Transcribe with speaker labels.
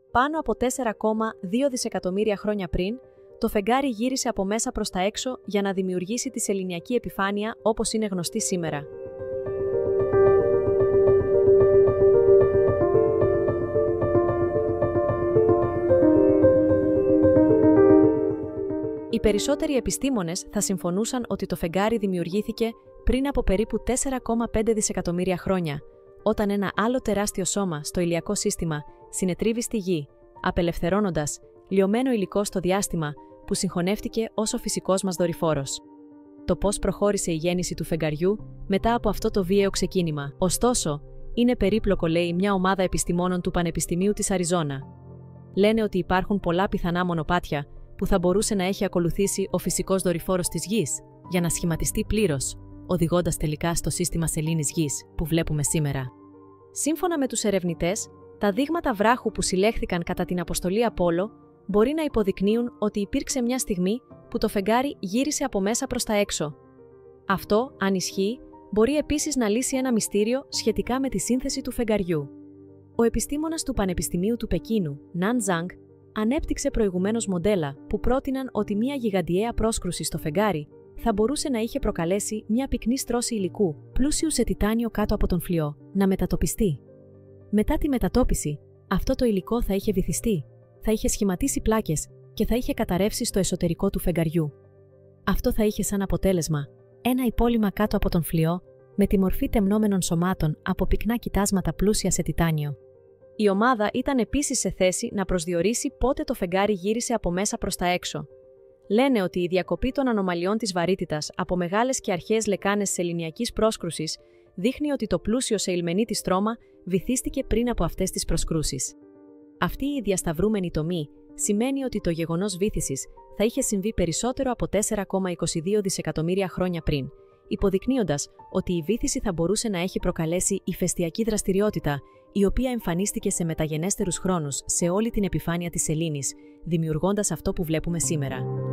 Speaker 1: πάνω από 4,2 δισεκατομμύρια χρόνια πριν, το φεγγάρι γύρισε από μέσα προς τα έξω για να δημιουργήσει τη σεληνιακή επιφάνεια όπως είναι γνωστή σήμερα. Οι περισσότεροι επιστήμονες θα συμφωνούσαν ότι το φεγγάρι δημιουργήθηκε πριν από περίπου 4,5 δισεκατομμύρια χρόνια, όταν ένα άλλο τεράστιο σώμα στο ηλιακό σύστημα συνετρίβει στη Γη, απελευθερώνοντας λιωμένο υλικό στο διάστημα που συγχωνεύτηκε ως ο φυσικός μας δορυφόρος. Το πώς προχώρησε η γέννηση του φεγγαριού μετά από αυτό το βίαιο ξεκίνημα. Ωστόσο, είναι περίπλοκο, λέει μια ομάδα επιστημόνων του Πανεπιστημίου της Αριζόνα. Λένε ότι υπάρχουν πολλά πιθανά μονοπάτια που θα μπορούσε να έχει ακολουθήσει ο φυσικός δορυφόρος της Γης για να σχηματιστεί πλήρως, οδηγώντας τελικά στο σύστημα σελήνης Γης που βλέπουμε σήμερα. Σύμφωνα με τους ερευνητές, τα δείγματα βράχου που συλλέχθηκαν κατά την αποστολή Απόλλω μπορεί να υποδεικνύουν ότι υπήρξε μια στιγμή που το φεγγάρι γύρισε από μέσα προς τα έξω. Αυτό, αν ισχύει, μπορεί επίσης να λύσει ένα μυστήριο σχετικά με τη σύνθεση του φεγγαριού. Ο επιστήμονας του Πανεπιστημίου του Πεκίνου, Ναν Ζανγκ, ανέπτυξε προηγουμένως μοντέλα που πρότειναν ότι μια γιγαντιαία πρόσκρουση στο φεγγάρι θα μπορούσε να είχε προκαλέσει μια πυκνή στρώση υλικού, πλούσιου σε τιτάνιο κάτω από τον φλοιό, να μετατοπιστεί. Μετά τη μετατόπιση, αυτό το υλικό θα είχε βυθιστεί, θα είχε σχηματίσει πλάκες και θα είχε καταρρεύσει στο εσωτερικό του φεγγαριού. Αυτό θα είχε σαν αποτέλεσμα ένα υπόλοιμα κάτω από τον φλοιό με τη μορφή τεμνόμενων σωμάτων από πυκνά κοιτάσματα πλούσια σε τιτάνιο. Η ομάδα ήταν επίσης σε θέση να προσδιορίσει πότε το φεγγάρι γύρισε από μέσα προς τα έξω. Λένε ότι η διακοπή των ανομαλιών της βαρύτητας από μεγάλες και αρχαίες λεκάνες σεληνιακής πρόσκρουσης δείχνει ότι το πλούσιο σε ηλμενίτη στρώμα βυθίστηκε πριν από αυτές τις προσκρούσεις. Αυτή η διασταυρούμενη τομή σημαίνει ότι το γεγονός βύθισης θα είχε συμβεί περισσότερο από 4,22 δισεκατομμύρια χρόνια πριν, υποδεικνύοντας ότι η βύθιση θα μπορούσε να έχει προκαλέσει ηφαιστειακή δραστηριότητα, η οποία εμφανίστηκε σε μεταγενέστερους χρόνους σε όλη την επιφάνεια της σελήνης, δημιουργώντας αυτό που βλέπουμε σήμερα.